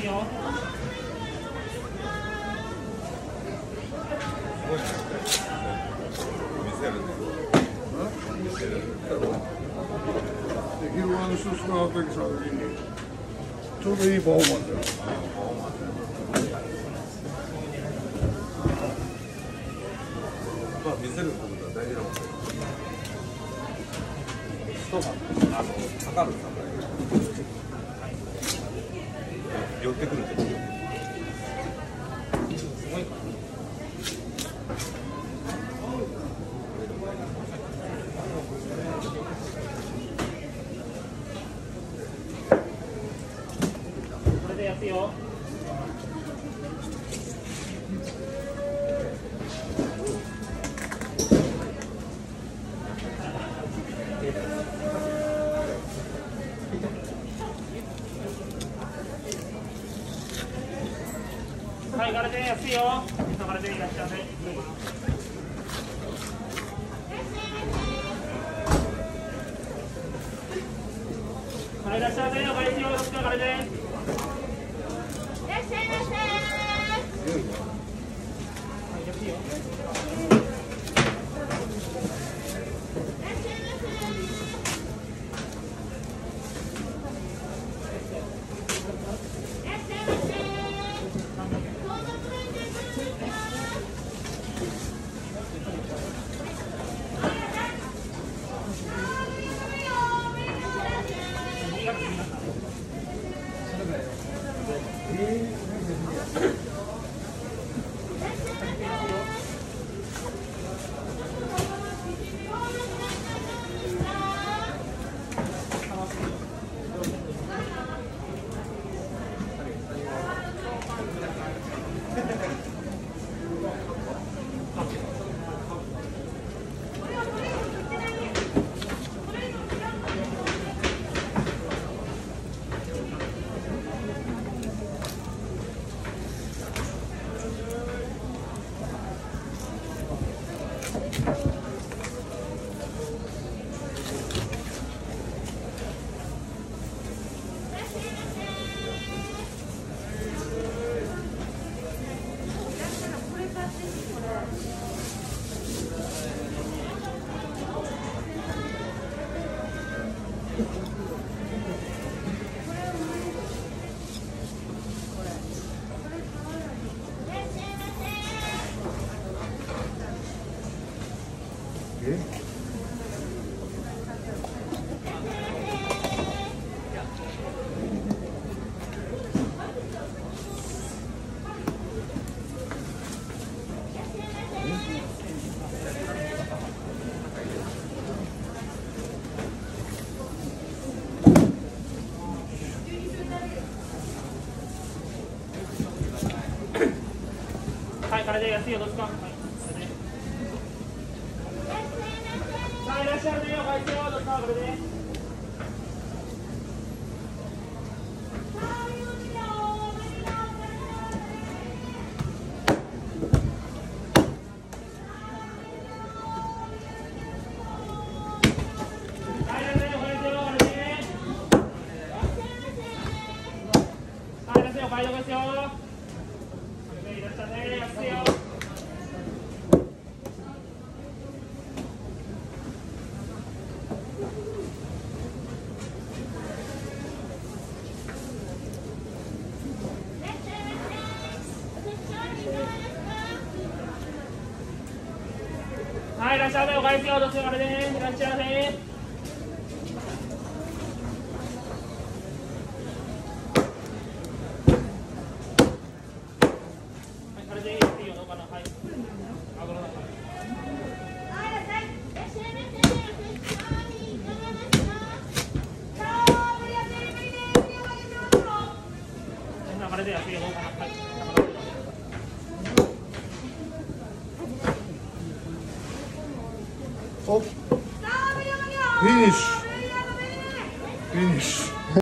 昼間の人少なかった時にちょうどいいパフォーマンスだよ。 まあ見せるってことは大事なことだよ。一晩かかるんだから寄ってくるってことよ。すごいかな。 これで焼くよ。はい、ガラで安いよ。ガラでいらっしゃい。はい、いらっしゃいませ。お返しよ。どっちかガラで。いらっしゃいませ。はい、安いよ。はい、これで安いよ。どっちか。はい、これで。さあ、いらっしゃいませよ。返すよ。どっちか。これで。お買い得ですよ。いらっしゃいね、安いよ。はい、いらっしゃいね、お買いですよ。どっちかあれで、いらっしゃいませ。これで安いよ。どうかな。はい。 お、フィニッシュ。フィニッシュ。